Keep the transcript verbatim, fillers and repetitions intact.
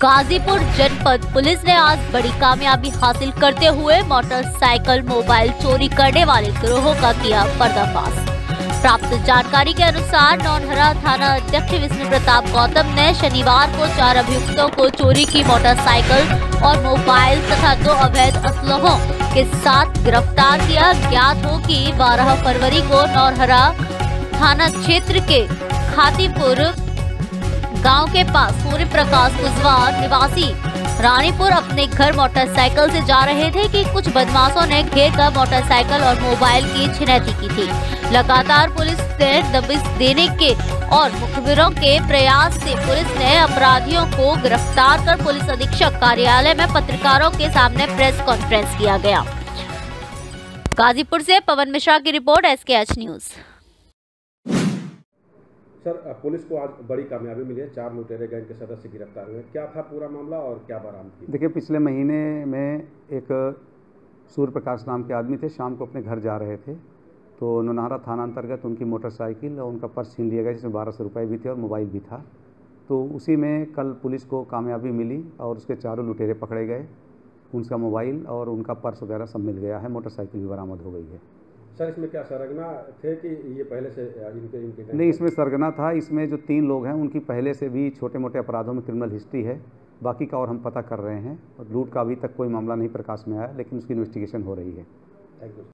गाजीपुर जनपद पुलिस ने आज बड़ी कामयाबी हासिल करते हुए मोटरसाइकिल मोबाइल चोरी करने वाले गिरोह का किया पर्दाफाश। प्राप्त जानकारी के अनुसार नौनहरा थाना अध्यक्ष विष्णु प्रताप गौतम ने शनिवार को चार अभियुक्तों को चोरी की मोटरसाइकिल और मोबाइल तथा दो अवैध असलहों के साथ गिरफ्तार किया। ज्ञात हो कि बारह फरवरी को नौनहरा थाना क्षेत्र के खातीपुर गांव के पास सूर्य प्रकाश कुशवाहा निवासी रानीपुर अपने घर मोटरसाइकिल से जा रहे थे कि कुछ बदमाशों ने घेर कर मोटरसाइकिल और मोबाइल की छिनैती की थी। लगातार पुलिस ने दबिश देने के और मुखबिरों के प्रयास से पुलिस ने अपराधियों को गिरफ्तार कर पुलिस अधीक्षक कार्यालय में पत्रकारों के सामने प्रेस कॉन्फ्रेंस किया गया। गाजीपुर से पवन मिश्रा की रिपोर्ट, S K H news. Sir, police को आज बड़ी कामयाबी मिली है, चार लुटेरे गैंग के सदस्य गिरफ्तार हुए। क्या था पूरा मामला और क्या बरामद की? देखिए, पिछले महीने में एक सूर्य प्रकाश नाम के आदमी थे, शाम को अपने घर जा रहे थे तो नौनहरा थाना अंतर्गत उनकी मोटरसाइकिल और उनका पर्स छीन लिया गया, जिसमें बारह सौ रुपये भी थे और मोबाइल भी था। तो उसी में कल पुलिस को कामयाबी मिली और उसके चारों लुटेरे पकड़े गए। उनका मोबाइल और उनका पर्स वगैरह सब मिल गया है, मोटरसाइकिल भी बरामद हो गई है। सर, इसमें क्या सरगना थे कि ये पहले से इनके इनके नहीं, इसमें सरगना था। इसमें जो तीन लोग हैं उनकी पहले से भी छोटे मोटे अपराधों में क्रिमिनल हिस्ट्री है। बाकी का और हम पता कर रहे हैं और लूट का अभी तक कोई मामला नहीं प्रकाश में आया, लेकिन उसकी इन्वेस्टिगेशन हो रही है। Thank you.